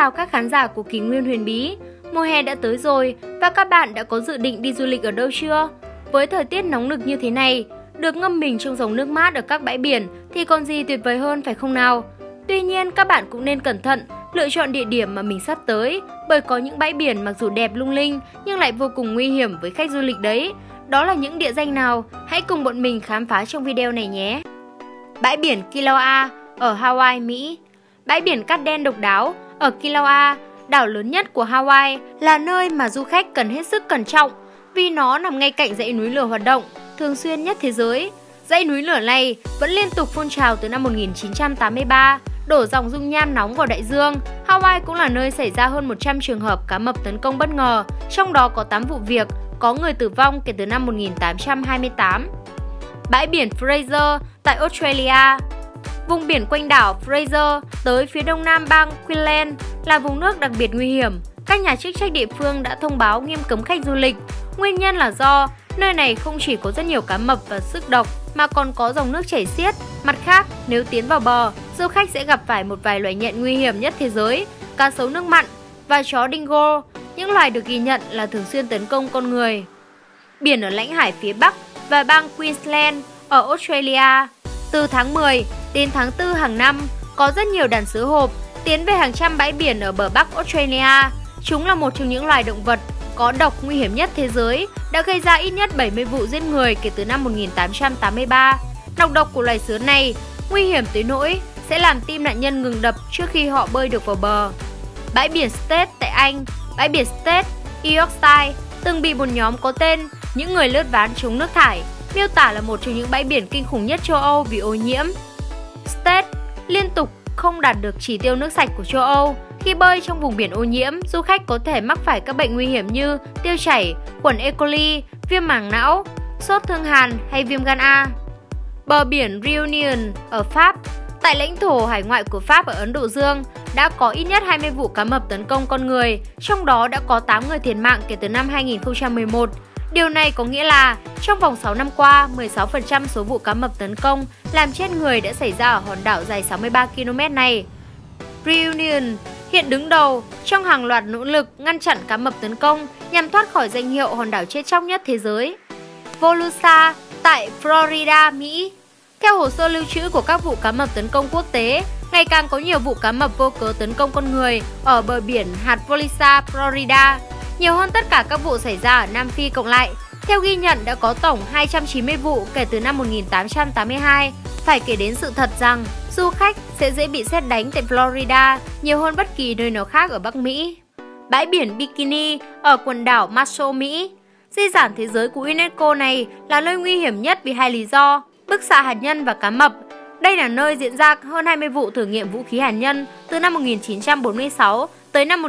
chào các khán giả của Kỷ Nguyên Huyền Bí. Mùa hè đã tới rồi và các bạn đã có dự định đi du lịch ở đâu chưa? Với thời tiết nóng nực như thế này, được ngâm mình trong dòng nước mát ở các bãi biển thì còn gì tuyệt vời hơn phải không nào? Tuy nhiên các bạn cũng nên cẩn thận lựa chọn địa điểm mà mình sắp tới, bởi có những bãi biển mặc dù đẹp lung linh nhưng lại vô cùng nguy hiểm với khách du lịch đấy. Đó là những địa danh nào? Hãy cùng bọn mình khám phá trong video này nhé! Bãi biển Kilauea ở Hawaii, Mỹ. Bãi biển cát đen độc đáo ở Kilauea, đảo lớn nhất của Hawaii, là nơi mà du khách cần hết sức cẩn trọng vì nó nằm ngay cạnh dãy núi lửa hoạt động thường xuyên nhất thế giới. Dãy núi lửa này vẫn liên tục phun trào từ năm 1983, đổ dòng dung nham nóng vào đại dương. Hawaii cũng là nơi xảy ra hơn 100 trường hợp cá mập tấn công bất ngờ, trong đó có 8 vụ việc, có người tử vong kể từ năm 1828. Bãi biển Fraser tại Australia. Vùng biển quanh đảo Fraser tới phía đông nam bang Queensland là vùng nước đặc biệt nguy hiểm. Các nhà chức trách địa phương đã thông báo nghiêm cấm khách du lịch. Nguyên nhân là do nơi này không chỉ có rất nhiều cá mập và sức độc mà còn có dòng nước chảy xiết. Mặt khác, nếu tiến vào bờ, du khách sẽ gặp phải một vài loài nhện nguy hiểm nhất thế giới, cá sấu nước mặn và chó dingo, những loài được ghi nhận là thường xuyên tấn công con người. Biển ở lãnh hải phía Bắc và bang Queensland ở Australia. Từ tháng 10 đến tháng 4 hàng năm, có rất nhiều đàn sứa hộp tiến về hàng trăm bãi biển ở bờ Bắc Australia. Chúng là một trong những loài động vật có độc nguy hiểm nhất thế giới, đã gây ra ít nhất 70 vụ giết người kể từ năm 1883. Nọc độc của loài sứa này nguy hiểm tới nỗi sẽ làm tim nạn nhân ngừng đập trước khi họ bơi được vào bờ. Bãi biển State tại Anh. Bãi biển State, Yorkshire từng bị một nhóm có tên những người lướt ván chống nước thải miêu tả là một trong những bãi biển kinh khủng nhất châu Âu vì ô nhiễm. State liên tục không đạt được chỉ tiêu nước sạch của châu Âu. Khi bơi trong vùng biển ô nhiễm, du khách có thể mắc phải các bệnh nguy hiểm như tiêu chảy, khuẩn E. coli, viêm màng não, sốt thương hàn hay viêm gan A. Bờ biển Réunion ở Pháp. Tại lãnh thổ hải ngoại của Pháp ở Ấn Độ Dương, đã có ít nhất 20 vụ cá mập tấn công con người, trong đó đã có 8 người thiệt mạng kể từ năm 2011. Điều này có nghĩa là trong vòng 6 năm qua, 16% số vụ cá mập tấn công làm chết người đã xảy ra ở hòn đảo dài 63 km này. Réunion hiện đứng đầu trong hàng loạt nỗ lực ngăn chặn cá mập tấn công nhằm thoát khỏi danh hiệu hòn đảo chết chóc nhất thế giới. Volusia tại Florida, Mỹ. Theo hồ sơ lưu trữ của các vụ cá mập tấn công quốc tế, ngày càng có nhiều vụ cá mập vô cớ tấn công con người ở bờ biển hạt Volusia, Florida, nhiều hơn tất cả các vụ xảy ra ở Nam Phi cộng lại. Theo ghi nhận đã có tổng 290 vụ kể từ năm 1882. Phải kể đến sự thật rằng du khách sẽ dễ bị sét đánh tại Florida nhiều hơn bất kỳ nơi nào khác ở Bắc Mỹ. Bãi biển Bikini ở quần đảo Marshall, Mỹ. Di sản thế giới của UNESCO này là nơi nguy hiểm nhất vì hai lý do: bức xạ hạt nhân và cá mập. Đây là nơi diễn ra hơn 20 vụ thử nghiệm vũ khí hạt nhân từ năm 1946 tới năm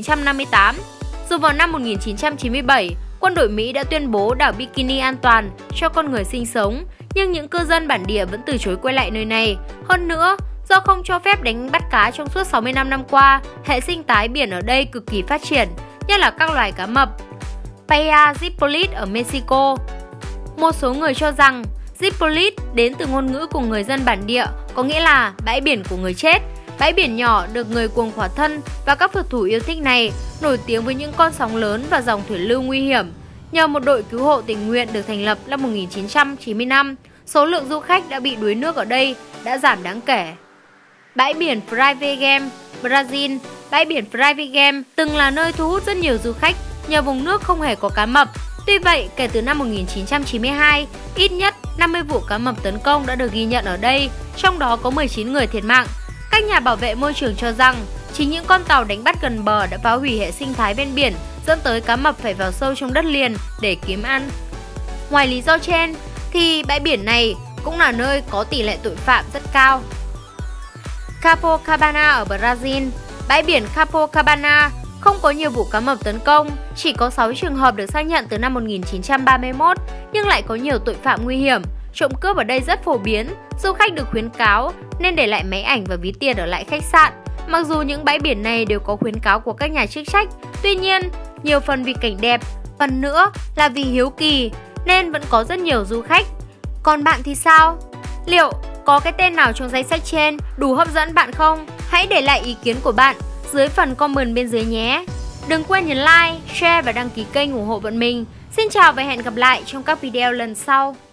1958. Dù vào năm 1997, quân đội Mỹ đã tuyên bố đảo Bikini an toàn cho con người sinh sống, nhưng những cư dân bản địa vẫn từ chối quay lại nơi này. Hơn nữa, do không cho phép đánh bắt cá trong suốt 65 năm qua, hệ sinh thái biển ở đây cực kỳ phát triển, nhất là các loài cá mập. Playa Zipolite ở Mexico. Một số người cho rằng Zipolite đến từ ngôn ngữ của người dân bản địa, có nghĩa là bãi biển của người chết. Bãi biển nhỏ được người cuồng khỏa thân và các phượt thủ yêu thích này nổi tiếng với những con sóng lớn và dòng thủy lưu nguy hiểm. Nhờ một đội cứu hộ tình nguyện được thành lập năm 1995, số lượng du khách đã bị đuối nước ở đây đã giảm đáng kể. Bãi biển Frei Game, Brazil. Bãi biển Frei Game từng là nơi thu hút rất nhiều du khách nhờ vùng nước không hề có cá mập. Tuy vậy, kể từ năm 1992, ít nhất 50 vụ cá mập tấn công đã được ghi nhận ở đây, trong đó có 19 người thiệt mạng. Các nhà bảo vệ môi trường cho rằng chính những con tàu đánh bắt gần bờ đã phá hủy hệ sinh thái ven biển, dẫn tới cá mập phải vào sâu trong đất liền để kiếm ăn. Ngoài lý do trên, thì bãi biển này cũng là nơi có tỷ lệ tội phạm rất cao. Copacabana ở Brazil. Bãi biển Copacabana không có nhiều vụ cá mập tấn công, chỉ có 6 trường hợp được xác nhận từ năm 1931, nhưng lại có nhiều tội phạm nguy hiểm. Trộm cướp ở đây rất phổ biến, du khách được khuyến cáo nên để lại máy ảnh và ví tiền ở lại khách sạn. Mặc dù những bãi biển này đều có khuyến cáo của các nhà chức trách, tuy nhiên, nhiều phần vì cảnh đẹp, phần nữa là vì hiếu kỳ nên vẫn có rất nhiều du khách. Còn bạn thì sao? Liệu có cái tên nào trong danh sách trên đủ hấp dẫn bạn không? Hãy để lại ý kiến của bạn dưới phần comment bên dưới nhé. Đừng quên nhấn like, share và đăng ký kênh ủng hộ bọn mình. Xin chào và hẹn gặp lại trong các video lần sau.